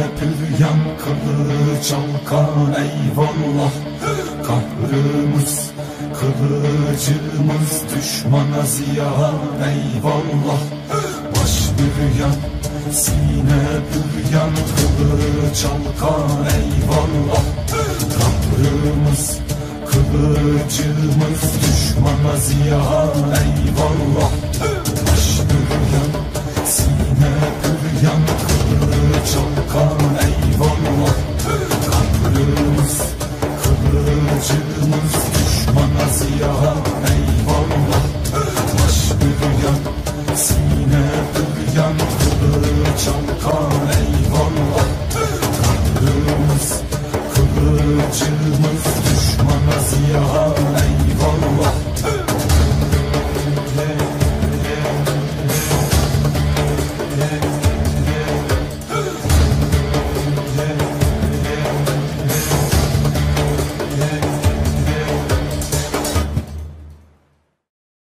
büryan kılıç alkan eyvallah. Kahrımız, kılıcımız düşmana ziyan eyvallah. Baş büryan, sine büryan, kılıç alkan eyvallah. Kahrımız, kılıcımız düşmana ziyan eyvallah. Baş büryan, sine büryan, kılıç alkan